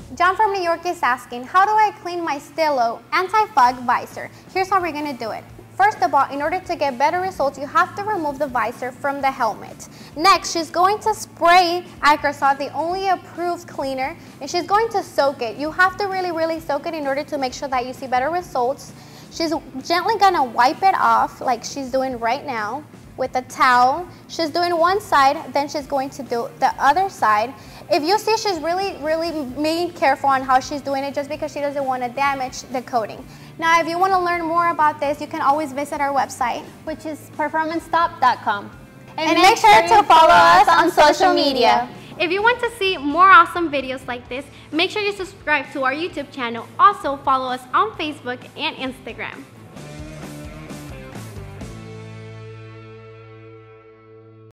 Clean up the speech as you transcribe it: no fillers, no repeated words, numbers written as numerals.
John from New York is asking, how do I clean my Stilo Anti-Fog Visor? Here's how we're going to do it. First of all, in order to get better results, you have to remove the visor from the helmet. Next, she's going to spray Microsoft, the only approved cleaner, and she's going to soak it. You have to really soak it in order to make sure that you see better results. She's gently going to wipe it off like she's doing right now with a towel. She's doing one side, then she's going to do the other side. If you see, she's really being careful on how she's doing it just because she doesn't want to damage the coating. Now, if you want to learn more about this, you can always visit our website, which is performancestop.com. And make sure to follow us on social media. If you want to see more awesome videos like this, make sure you subscribe to our YouTube channel. Also, follow us on Facebook and Instagram.